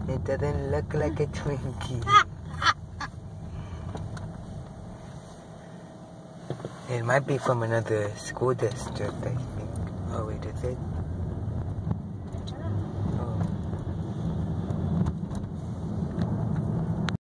It doesn't look like a Twinkie. It might be from another school district, I think. Oh wait, is it?